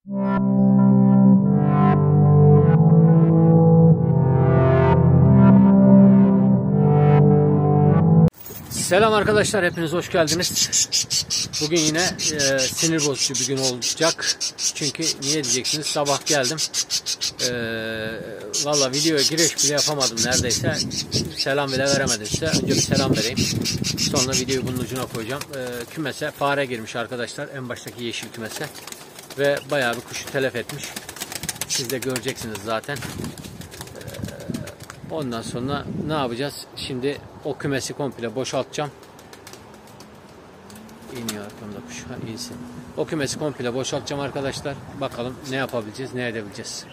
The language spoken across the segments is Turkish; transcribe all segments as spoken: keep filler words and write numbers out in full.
Selam arkadaşlar, hepiniz hoş geldiniz. Bugün yine e, sinir bozucu bir gün olacak. Çünkü niye diyeceksiniz, sabah geldim. E, Valla videoya giriş bile yapamadım neredeyse. Selam bile veremedim size. Önce bir selam vereyim. Sonra videoyu bunun ucuna koyacağım. E, kümese fare girmiş arkadaşlar. En baştaki yeşil kümese. Ve bayağı bir kuşu telef etmiş. Siz de göreceksiniz zaten. Ondan sonra ne yapacağız? Şimdi o kümesi komple boşaltacağım. İniyor arkamda kuş. Ha, insin. O kümesi komple boşaltacağım arkadaşlar. Bakalım ne yapabileceğiz, ne edebileceğiz.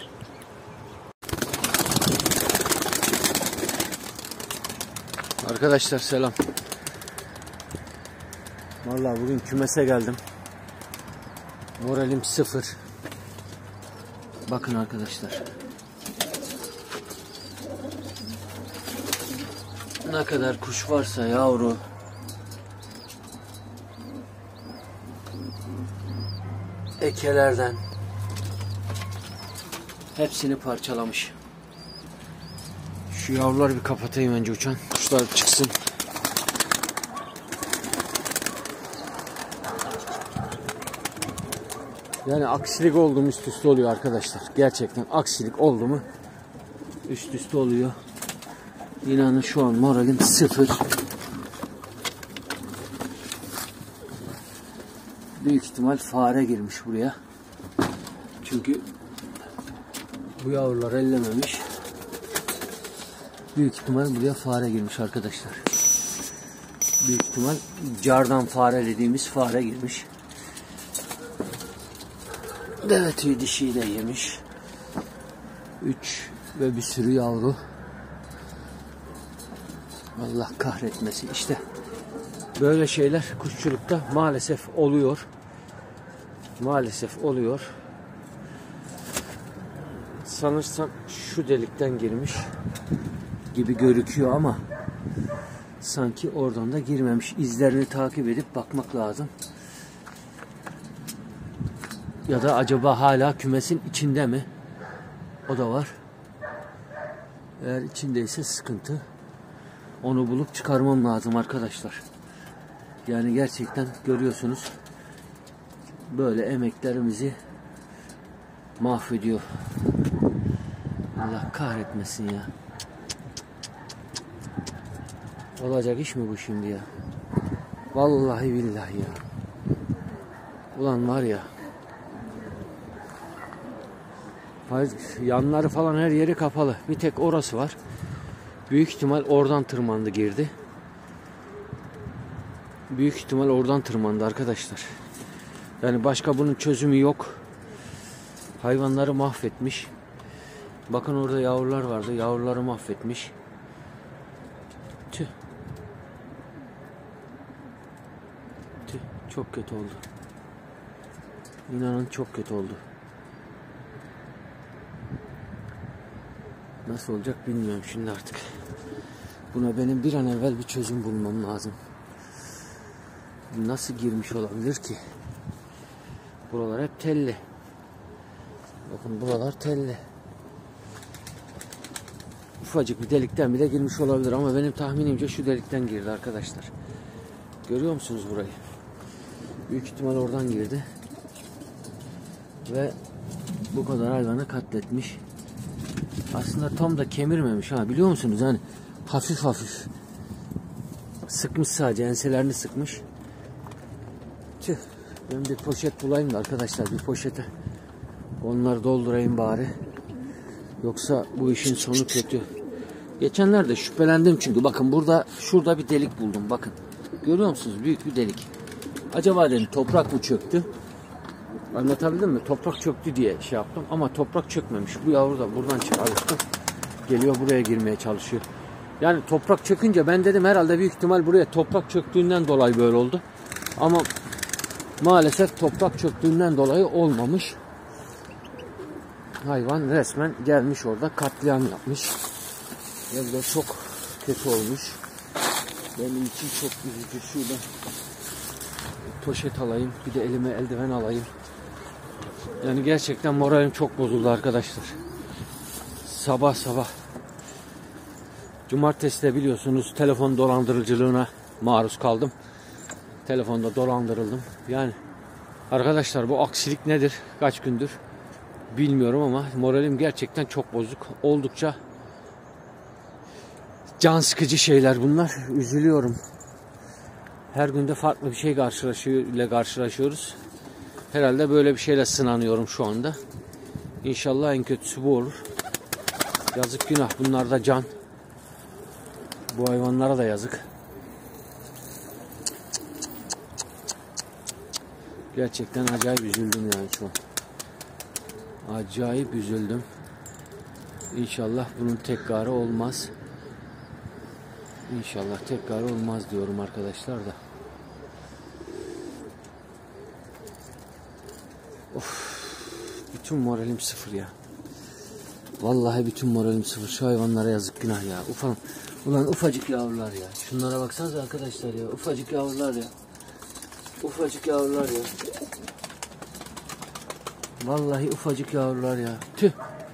Arkadaşlar selam. Vallahi bugün kümese geldim. Moralim sıfır. Bakın arkadaşlar. Ne kadar kuş varsa yavru, ekelerden hepsini parçalamış. Şu yavruları bir kapatayım önce, uçan kuşlar çıksın. Yani aksilik oldu mu üst üste oluyor arkadaşlar. Gerçekten aksilik oldu mu üst üste oluyor. İnanın şu an moralim sıfır. Büyük ihtimal fare girmiş buraya. Çünkü bu yavrular ellememiş. Büyük ihtimal buraya fare girmiş arkadaşlar. Büyük ihtimal cardan fare dediğimiz fare girmiş. Deve tüyü dişiyi de yemiş. Üç ve bir sürü yavru. Allah kahretmesin. İşte böyle şeyler kuşçulukta maalesef oluyor. Maalesef oluyor. Sanırsam şu delikten girmiş gibi gözüküyor ama sanki oradan da girmemiş. İzlerini takip edip bakmak lazım. Ya da acaba hala kümesin içinde mi? O da var. Eğer içindeyse sıkıntı. Onu bulup çıkarmam lazım arkadaşlar. Yani gerçekten görüyorsunuz, böyle emeklerimizi mahvediyor. Allah kahretmesin ya. Olacak iş mi bu şimdi ya? Vallahi billahi ya. Ulan var ya. Yanları falan her yeri kapalı. Bir tek orası var. Büyük ihtimal oradan tırmandı, girdi. Büyük ihtimal oradan tırmandı arkadaşlar. Yani başka bunun çözümü yok. Hayvanları mahvetmiş. Bakın orada yavrular vardı. Yavruları mahvetmiş. Tüh. Tüh. Çok kötü oldu. İnanın çok kötü oldu. Nasıl olacak bilmiyorum şimdi artık. Buna benim bir an evvel bir çözüm bulmam lazım. Nasıl girmiş olabilir ki? Buralar hep telli. Bakın buralar telli. Ufacık bir delikten bile girmiş olabilir ama benim tahminimce şu delikten girdi arkadaşlar. Görüyor musunuz burayı? Büyük ihtimal oradan girdi. Ve bu kadar hayvanı katletmiş. Aslında tam da kemirmemiş ha, biliyor musunuz? Yani hafif hafif sıkmış, sadece enselerini sıkmış. Tüh, ben bir poşet bulayım da arkadaşlar, bir poşete onları doldurayım bari. Yoksa bu işin sonu kötü. Geçenlerde şüphelendim çünkü bakın burada, şurada bir delik buldum, bakın. Görüyor musunuz? Büyük bir delik. Acaba dedim toprak mı çöktü? Anlatabildim mi? Toprak çöktü diye şey yaptım ama toprak çökmemiş. Bu yavru da buradan çıkarttı. Geliyor buraya girmeye çalışıyor. Yani toprak çökünce ben dedim herhalde büyük ihtimal buraya toprak çöktüğünden dolayı böyle oldu. Ama maalesef toprak çöktüğünden dolayı olmamış. Hayvan resmen gelmiş orada katliam yapmış. Ve de çok kötü olmuş. Benim için çok üzücü. Şurada poşet alayım. Bir de elime eldiven alayım. Yani gerçekten moralim çok bozuldu arkadaşlar. Sabah sabah. Cumartesi de biliyorsunuz telefon dolandırıcılığına maruz kaldım. Telefonda dolandırıldım. Yani arkadaşlar bu aksilik nedir? Kaç gündür bilmiyorum ama moralim gerçekten çok bozuk. Oldukça can sıkıcı şeyler bunlar. Üzülüyorum. Her günde farklı bir şey karşılaşıyor, ile karşılaşıyoruz. Herhalde böyle bir şeyle sınanıyorum şu anda. İnşallah en kötüsü bu olur. Yazık günah. Bunlar da can. Bu hayvanlara da yazık. Gerçekten acayip üzüldüm yani şu an. Acayip üzüldüm. İnşallah bunun tekrarı olmaz. İnşallah tekrarı olmaz diyorum arkadaşlar da. Of. Bütün moralim sıfır ya. Vallahi bütün moralim sıfır. Şu hayvanlara yazık günah ya. Ufam. Ulan ufacık yavrular ya. Şunlara baksanıza arkadaşlar ya. Ufacık yavrular ya. Ufacık yavrular ya. Vallahi ufacık yavrular ya. Tüh.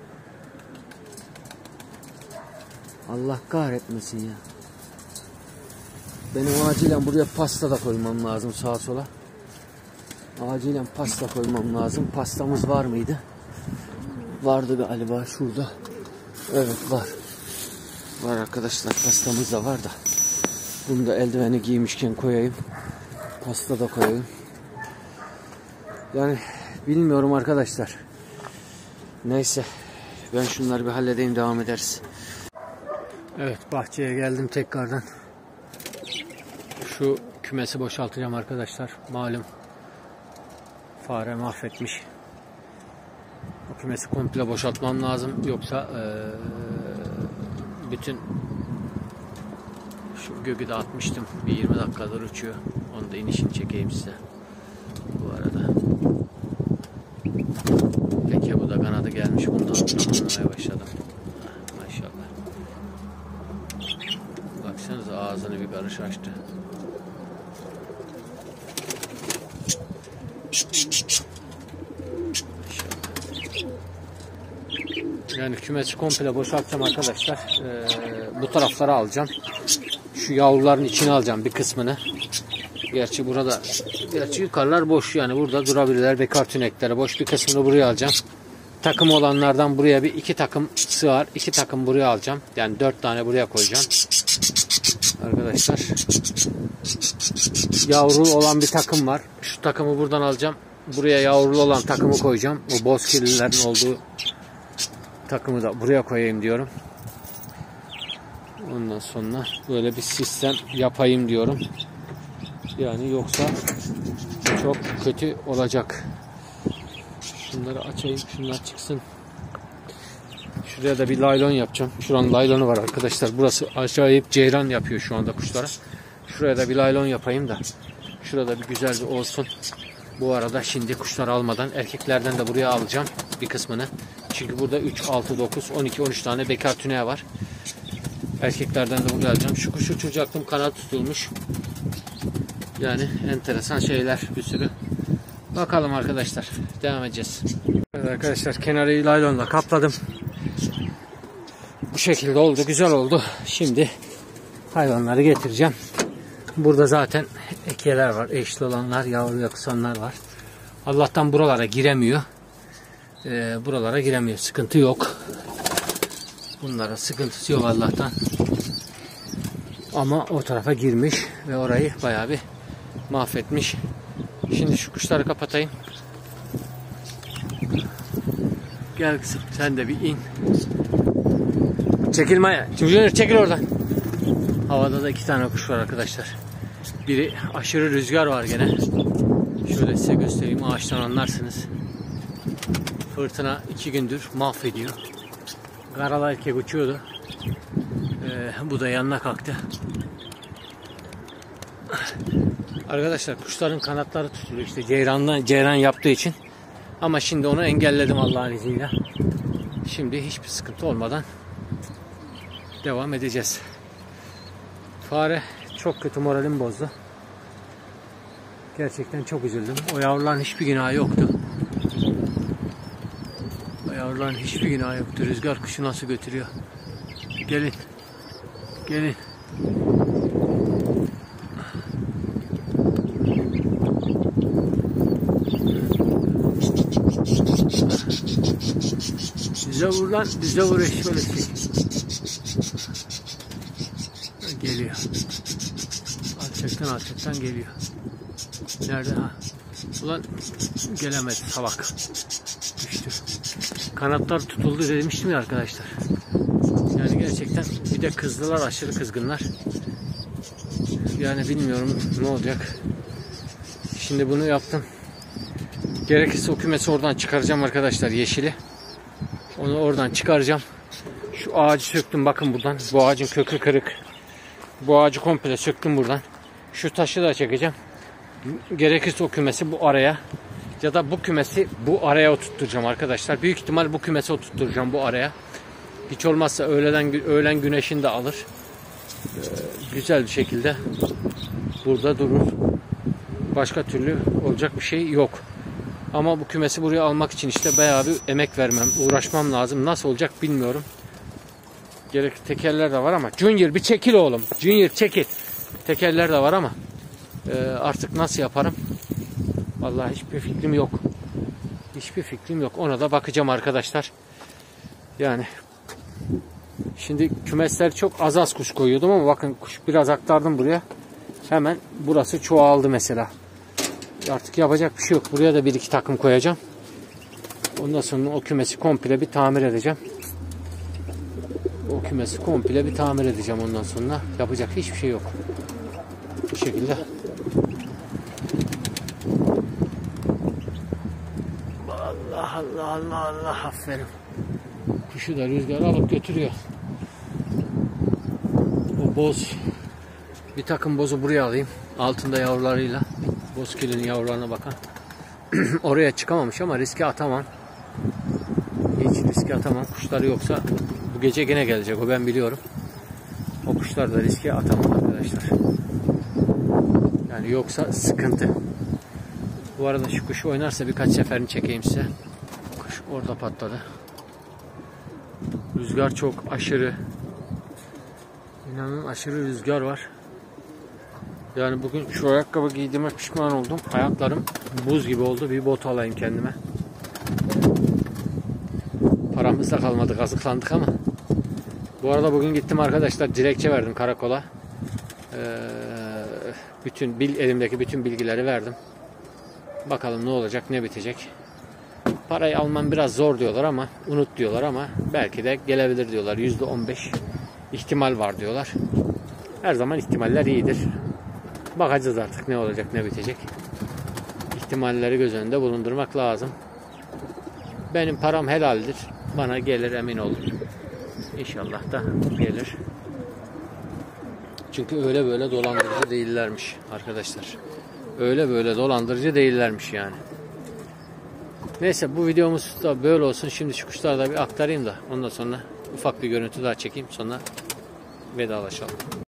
Allah kahretmesin ya. Benim acilen buraya pasta da koymam lazım sağa sola. Acilen pasta koymam lazım. Pastamız var mıydı? Vardı galiba şurada. Evet var. Var arkadaşlar, pastamız da var da. Bunu da eldiveni giymişken koyayım. Pasta da koyayım. Yani bilmiyorum arkadaşlar. Neyse. Ben şunları bir halledeyim, devam ederiz. Evet, bahçeye geldim tekrardan. Şu kümesi boşaltacağım arkadaşlar. Malum fare mahvetmiş. O kümesi komple boşaltmam lazım. Yoksa ee, bütün şu gögü de atmıştım. Bir yirmi dakikadır uçuyor. Onu da inişini çekeyim size. Bu arada. Peki bu da kanadı gelmiş. Bunu da anlamaya başladım. Maşallah. Baksanıza ağzını bir karış açtı. Yani kümesi komple boşaltacağım arkadaşlar. Ee, bu tarafları alacağım. Şu yavruların içine alacağım bir kısmını. Gerçi burada, gerçi yukarılar boş, yani burada durabilirler. Bekar tünekleri boş, bir kısmını buraya alacağım. Takım olanlardan buraya bir iki takım sığar. iki takım buraya alacağım. Yani dört tane buraya koyacağım. Arkadaşlar. Yavru olan bir takım var. Şu takımı buradan alacağım. Buraya yavrulu olan takımı koyacağım. O bozkirlilerin olduğu takımı da buraya koyayım diyorum. Ondan sonra böyle bir sistem yapayım diyorum. Yani yoksa çok kötü olacak. Şunları açayım, şunlar çıksın. Şuraya da bir laylon yapacağım. Şuranın laylonu var arkadaşlar. Burası acayip ceyran yapıyor şu anda kuşlara. Şuraya da bir laylon yapayım da şurada bir güzel bir olsun. Bu arada şimdi kuşları almadan erkeklerden de buraya alacağım bir kısmını. Çünkü burada üç, altı, dokuz, on iki, on üç tane bekar tüneği var. Erkeklerden de buraya alacağım. Şu kuşu uçuracaktım, kanat tutulmuş. Yani enteresan şeyler bir sürü. Bakalım arkadaşlar, devam edeceğiz. Evet arkadaşlar, kenarıyı laylonla kapladım. Bu şekilde oldu, güzel oldu. Şimdi hayvanları getireceğim. Burada zaten ekeler var, eşli olanlar, yavruya kısanlar var. Allah'tan buralara giremiyor. Ee, buralara giremiyor, sıkıntı yok. Bunlara sıkıntısı yok Allah'tan. Ama o tarafa girmiş ve orayı bayağı bir mahvetmiş. Şimdi şu kuşları kapatayım. Gel kızım, sen de bir in. Çekilmeye. Junior çekil oradan. Havada da iki tane kuş var arkadaşlar. Biri aşırı rüzgar var gene. Şöyle size göstereyim, ağaçtan anlarsınız. Fırtına iki gündür mahvediyor. Karalı erkek uçuyordu. Ee, bu da yanına kalktı. Arkadaşlar kuşların kanatları tutuluyor işte ceyrandan, ceyran yaptığı için. Ama şimdi onu engelledim Allah'ın izniyle. Şimdi hiçbir sıkıntı olmadan devam edeceğiz. Fare çok kötü, moralim bozdu. Gerçekten çok üzüldüm. O yavruların hiçbir günahı yoktu. Yavruların hiçbir günahı yoktu. Rüzgar kuşu nasıl götürüyor. Gelin. Gelin. Bize vur lan. Bize vur eş böyle şey. Geliyor. Alçaktan alçaktan geliyor. Nerede ha? Ulan gelemedi salak. Düştü. Kanatlar tutuldu demiştim ya arkadaşlar. Yani gerçekten bir de kızdılar, aşırı kızgınlar. Yani bilmiyorum ne olacak. Şimdi bunu yaptım. Gerekirse o kümesi oradan çıkaracağım arkadaşlar, yeşili. Onu oradan çıkaracağım. Şu ağacı söktüm bakın buradan. Bu ağacın kökü kırık. Bu ağacı komple söktüm buradan. Şu taşı da çekeceğim. Gerekirse o kümesi bu araya ya da bu kümesi bu araya oturtacağım arkadaşlar. Büyük ihtimal bu kümesi oturtacağım bu araya. Hiç olmazsa öğleden öğlen güneşini de alır. Ee, güzel bir şekilde burada durur. Başka türlü olacak bir şey yok. Ama bu kümesi buraya almak için işte bayağı bir emek vermem, uğraşmam lazım. Nasıl olacak bilmiyorum. Gerek tekerler de var ama Junior bir çekil oğlum. Junior çekil. Tekerler de var ama e, artık nasıl yaparım? Vallahi hiçbir fikrim yok. Hiçbir fikrim yok. Ona da bakacağım arkadaşlar. Yani şimdi kümesler çok az az kuş koyuyordum ama bakın kuş biraz aktardım buraya. Hemen burası çoğaldı mesela. Artık yapacak bir şey yok. Buraya da bir iki takım koyacağım. Ondan sonra o kümesi komple bir tamir edeceğim. O kümesi komple bir tamir edeceğim ondan sonra. Yapacak hiçbir şey yok. Bu şekilde. Allah Allah Allah Allah, aferin. Kuşu da rüzgar alıp götürüyor. O boz. Bir takım bozu buraya alayım. Altında yavrularıyla. Bozkir'in yavrularına bakın. Oraya çıkamamış ama riske atamam. Hiç riske atamam. Kuşları yoksa bu gece gene gelecek. O ben biliyorum. O kuşlar da riske atamam arkadaşlar. Yani yoksa sıkıntı. Bu arada şu kuş oynarsa birkaç seferini çekeyim size. Kuş orada patladı. Rüzgar çok aşırı. İnanın aşırı rüzgar var. Yani bugün şu ayakkabı giydiğime pişman oldum. Ayaklarım buz gibi oldu. Bir bot alayım kendime. Paramız da kalmadı. Kazıklandık ama. Bu arada bugün gittim arkadaşlar. Dilekçe verdim karakola. Ee, bütün bil, elimdeki bütün bilgileri verdim. Bakalım ne olacak, ne bitecek. Parayı almam biraz zor diyorlar ama unut diyorlar ama belki de gelebilir diyorlar. yüzde on beş ihtimal var diyorlar. Her zaman ihtimaller iyidir. Bakacağız artık ne olacak, ne bitecek. İhtimalleri göz önünde bulundurmak lazım. Benim param helaldir. Bana gelir, emin olun. İnşallah da gelir. Çünkü öyle böyle dolandırıcı değillermiş arkadaşlar. Öyle böyle dolandırıcı değillermiş yani. Neyse bu videomuz da böyle olsun. Şimdi şu kuşları da bir aktarayım da ondan sonra ufak bir görüntü daha çekeyim. Sonra vedalaşalım.